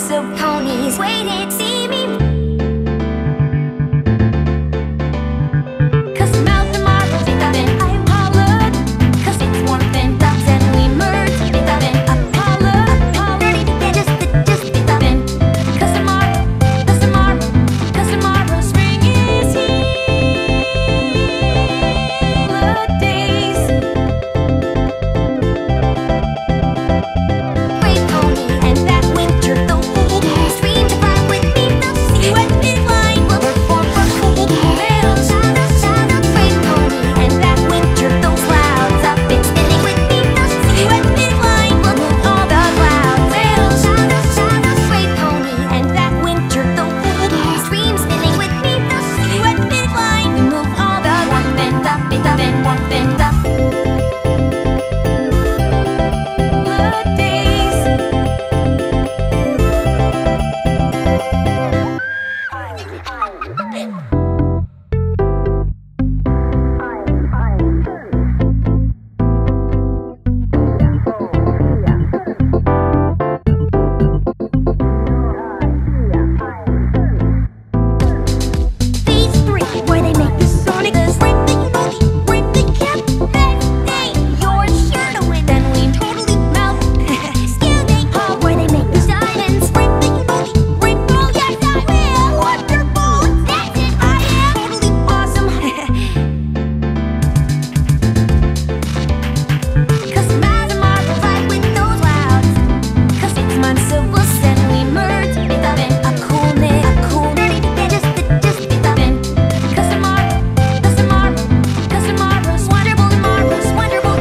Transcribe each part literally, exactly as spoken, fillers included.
of ponies waiting to see me. Cause mouth the marbles, then I hollered. Cause it's warmth and dogs and we merged. Then Apollo, Apollo, just, just, then. Cause tomorrow, cause tomorrow, cause tomorrow spring is here. Holidays. Great pony and that winter the wool. Stream to ride with me, the sea wet midline will perform for cool. Little shadow, shadow, great pony and that winter those clouds up and spinning with me, the sea wet midline will move all the clouds. Little shadow, shadow, great pony and that winter the wool. Stream spinning with me, the sea wet midline we move all the warmth and up and up and warmth and up. Holidays. These three, where they make the sonic break the emoji, break the cap. That day, your shirt away, then we totally melt. Skill day, oh, where they make the diamonds, break the emoji, break all. Yes, I will. Wonderful, that's it. I am totally awesome. Cause miles and miles ride with those clouds. Cause it's months of us and we merge. Then a coolness, a coolness, just, just, then. Cause tomorrow, cause tomorrow, cause tomorrow's wonderful, tomorrow's wonderful.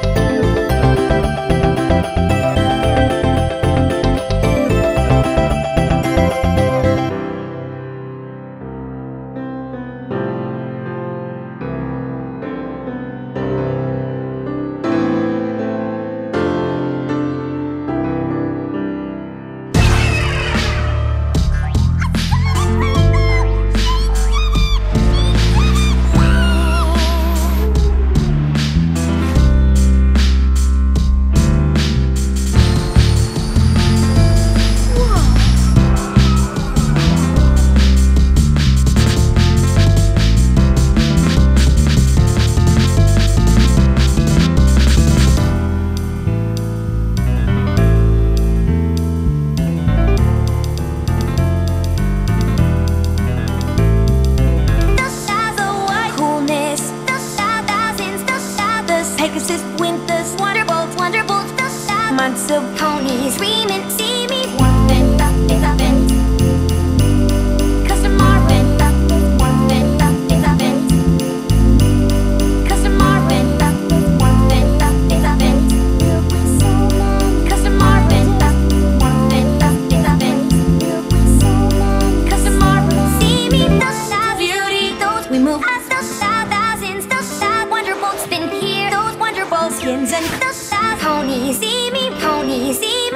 The shadow, white coolness, the thousands, the shadows, Pegasus, winters, wonderbolts, wonderbolts, the shadows, months of ponies, screaming, see me, warmth and up, it's up and. Cause tomorrow and up, warmth and up, it's up and. Cause tomorrow and up, warmth and up, it's up and. Cause tomorrow and up, warmth and up, it's up and. Cause tomorrow, see me, the shadows, beauty, those we move past the shadows, thousands, the shadows, wonderbolts been here, those wonderbolt skins and the shadows, ponies, see me, ponies, see